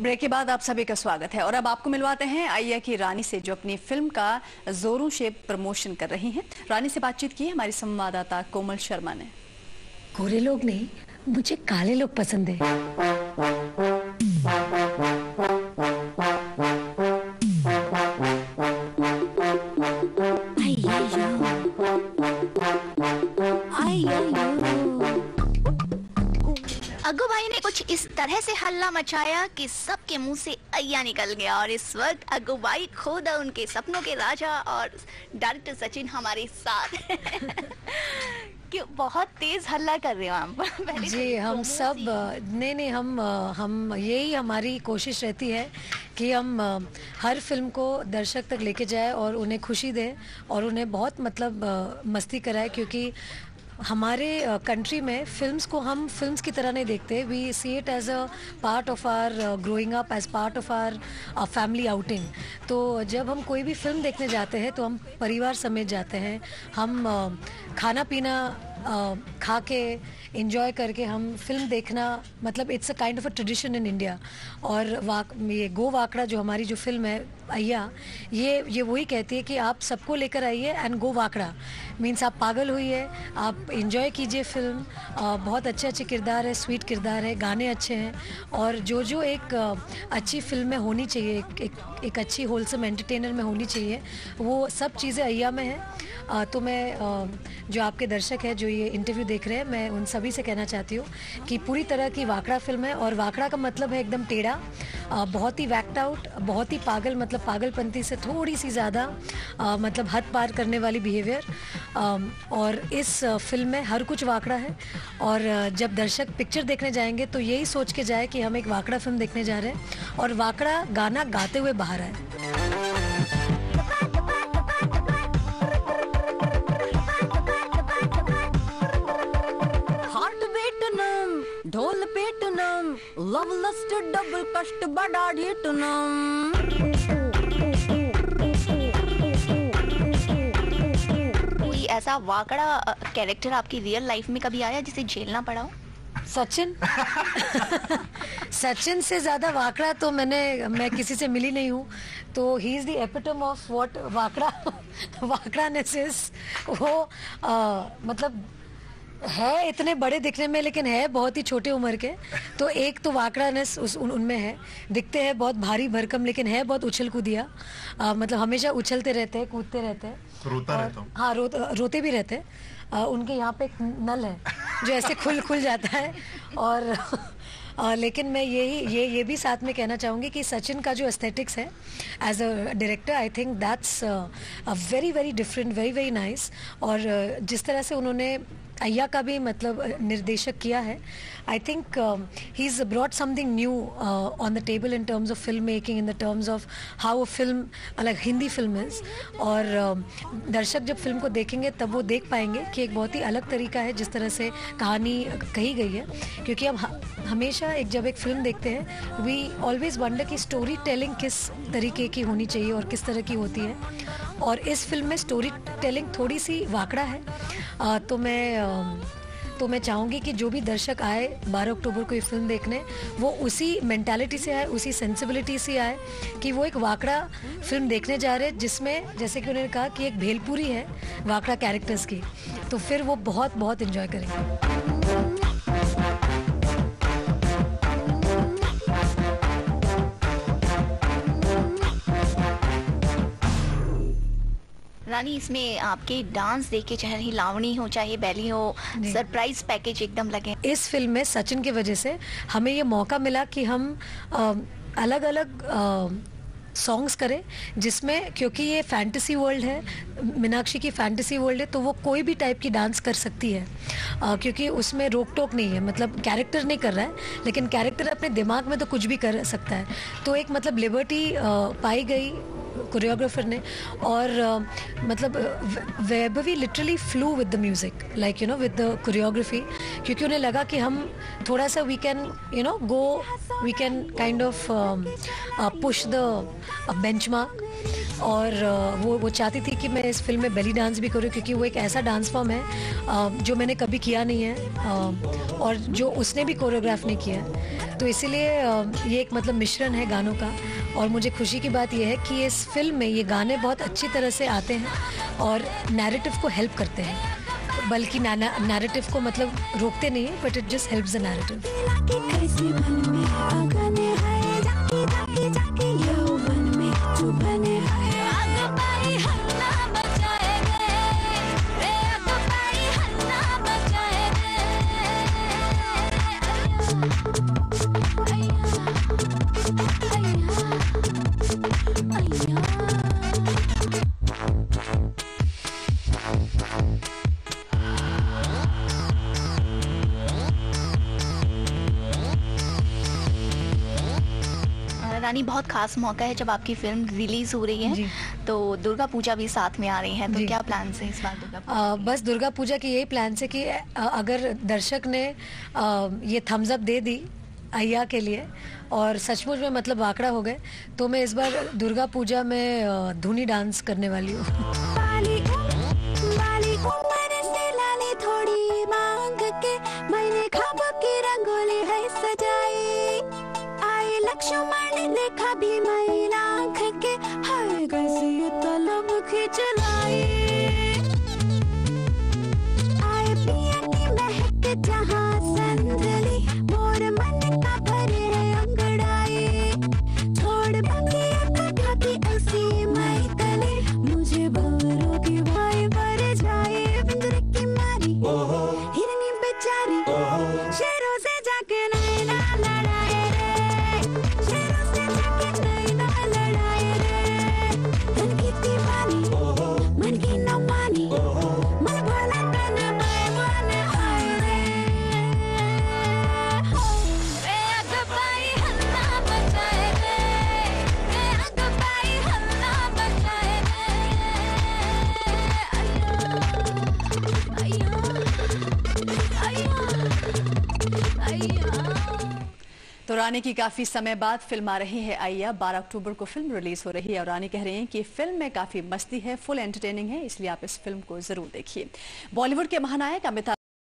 Break के बाद आप सभी का स्वागत है और अब आपको मिलवाते हैं अय्या की रानी से, जो अपनी फिल्म का जोरों से प्रमोशन कर रही हैं। रानी से बातचीत की हमारी संवाददाता कोमल शर्मा ने। गोरे लोग नहीं, मुझे काले लोग पसंद है। अग्गू भाई ने कुछ इस तरह से हल्ला मचाया कि सबके मुंह से अय्या निकल गया और इस वक्त अग्गू भाई खुद उनके सपनों के राजा और डायरेक्टर सचिन हमारे साथ कि बहुत तेज हल्ला कर रहे हो आप। जी, हम सब नहीं हम यही हमारी कोशिश रहती है कि हम हर फिल्म को दर्शक तक लेके जाए और उन्हें खुशी दें और उन्हें बहुत मस्ती कराए, क्योंकि हमारे कंट्री में फिल्म्स को हम फिल्म्स की तरह नहीं देखते। We see it as a part of our growing up, as part of our family outing. तो जब हम कोई भी फिल्म देखने जाते हैं तो हम परिवार समेत जाते हैं। हम खाना पीना खा के इंजॉय करके हम फिल्म देखना, मतलब it's a kind of a tradition in India. और ये गो वाकड़ा जो हमारी जो फिल्म है अय्या, ये वही कहती है कि आप सबको लेकर आइए एंड गो वाकड़ा। मीन्स आप पागल हुई आप इंजॉय कीजिए फिल्म। बहुत अच्छे अच्छे किरदार है, स्वीट किरदार है, गाने अच्छे हैं और जो एक अच्छी फिल्म में होनी चाहिए, एक अच्छी होलसम एंटरटेनर में होनी चाहिए, वो सब चीज़ें अय्या में है। तो मैं जो आपके दर्शक हैं जो ये इंटरव्यू देख रहे हैं, मैं उन सभी से कहना चाहती हूँ कि पूरी तरह की वाकड़ा फिल्म है। और वाकड़ा का मतलब है एकदम टेढ़ा, बहुत ही वैक्ट आउट, बहुत ही पागल, मतलब पागलपंती से थोड़ी सी ज़्यादा मतलब हद पार करने वाली बिहेवियर। और इस फिल्म में हर कुछ वाकड़ा है। और जब दर्शक पिक्चर देखने जाएंगे तो यही सोच के जाए कि हम एक वाकड़ा फिल्म देखने जा रहे हैं और वाकड़ा गाना गाते हुए बाहर आए। ढोल पेटनम, लव लस्ट डबल कष्ट बड़ा ढेटनम। कोई ऐसा वाकड़ा कैरेक्टर आपकी रियल लाइफ में कभी आया जिसे झेलना पड़ा हो? सचिन सचिन से ज्यादा वाकड़ा तो मैं किसी से मिली नहीं हूँ। तो he is the epitome of what वाकड़ानेस इज। वो मतलब है इतने बड़े दिखने में, लेकिन है बहुत ही छोटे उम्र के। तो एक तो वाकड़ानेस उनमें है, दिखते हैं बहुत भारी भरकम, लेकिन है बहुत उछल कूदिया। मतलब हमेशा उछलते रहते हैं, कूदते रहते हैं, रोता रहता हूँ। हाँ, रोते भी रहते हैं। उनके यहाँ पे एक नल है जो ऐसे खुल जाता है। और लेकिन मैं ये भी साथ में कहना चाहूँगी कि सचिन का जो एस्थेटिक्स है as a director, I think that's very very different, very very nice. और जिस तरह से उन्होंने अय्या का भी मतलब निर्देशक किया है, I think he is brought something new on the table in terms of film making, in the terms of how a film, अलग हिंदी फिल्म इज। और दर्शक जब फिल्म को देखेंगे तब वो देख पाएंगे कि एक बहुत ही अलग तरीका है जिस तरह से कहानी कही गई है। क्योंकि अब हमेशा जब एक फिल्म देखते हैं, वी ऑलवेज वंडर कि स्टोरी टेलिंग किस तरीके की होनी चाहिए और किस तरह की होती है। और इस फिल्म में स्टोरी टेलिंग थोड़ी सी वाकड़ा है। तो मैं चाहूँगी कि जो भी दर्शक आए 12 अक्टूबर को ये फिल्म देखने, वो उसी मेंटालिटी से आए, उसी सेंसिबिलिटी से आए कि वो एक वाकड़ा फिल्म देखने जा रहे हैं, जिसमें जैसे कि उन्होंने कहा कि एक भेलपुरी है वाकड़ा कैरेक्टर्स की। तो फिर वो बहुत बहुत एंजॉय करेंगे। रानी, इसमें आपके डांस देख के चाहे लावणी हो चाहे बैली हो, सरप्राइज पैकेज एकदम लगे। इस फिल्म में सचिन की वजह से हमें ये मौका मिला कि हम अलग अलग सॉन्ग्स करें, जिसमें क्योंकि ये फैंटेसी वर्ल्ड है, मीनाक्षी की फैंटेसी वर्ल्ड है, तो वो कोई भी टाइप की डांस कर सकती है। क्योंकि उसमें रोक टोक नहीं है, मतलब कैरेक्टर नहीं कर रहा है, लेकिन कैरेक्टर अपने दिमाग में तो कुछ भी कर सकता है। तो एक मतलब लिबर्टी पाई गई कोरियोग्राफर ने। और मतलब Vaibhavi literally flew with the music, like you know, with the choreography. क्योंकि उन्हें लगा कि हम थोड़ा सा we can kind of push the benchmark. और वो चाहती थी कि मैं इस फिल्म में बेली डांस भी करूँ, क्योंकि वो एक ऐसा डांस फॉर्म है जो मैंने कभी किया नहीं है और जो उसने भी कोरियोग्राफ नहीं किया है। तो इसीलिए ये एक मतलब मिश्रण है गानों का। और मुझे खुशी की बात यह है कि इस फिल्म में ये गाने बहुत अच्छी तरह से आते हैं और नैरेटिव को हेल्प करते हैं, बल्कि नैरेटिव को मतलब रोकते नहीं है, but it just helps the narrative. Rani, बहुत खास मौका है जब आपकी फिल्म रिलीज हो रही है, तो दुर्गा पूजा भी साथ में आ रही है, तो क्या प्लान है इस बार दुर्गा पूजा? बस दुर्गा पूजा की यही प्लान है कि अगर दर्शक ने ये थम्स अप दे दी अय्या के लिए और सचमुच में मतलब आंकड़ा हो गए, तो मैं इस बार दुर्गा पूजा में धूनी डांस करने वाली हूँ। देखा भी महिला आँख के हाय कैसे ये तलब खिंचलाई, आए पिया की महक जहाँ संदली, मोर मन का भरे है अंगड़ाई, छोड़ बकिया कथा की ऐसी मई तले, मुझे भंवरों की भाई भर जाए, बिंदर की मारी हिरनी बेचारी, शेरों से जाके नैना लड़ाए रे, शेरों से जाके नैना लड़ाए रे, धन की दीवानी मन की न मानी, मन भला तन बेईमान हाय रे, रे अगबाई हल्ला बचाए रे, रे अगबाई हल्ला बचाए रे, तो रानी की काफी समय बाद फिल्म आ रही है अय्या। 12 अक्टूबर को फिल्म रिलीज हो रही है और रानी कह रही हैं कि फिल्म में काफी मस्ती है, फुल एंटरटेनिंग है, इसलिए आप इस फिल्म को जरूर देखिए। बॉलीवुड के महानायक अमिताभ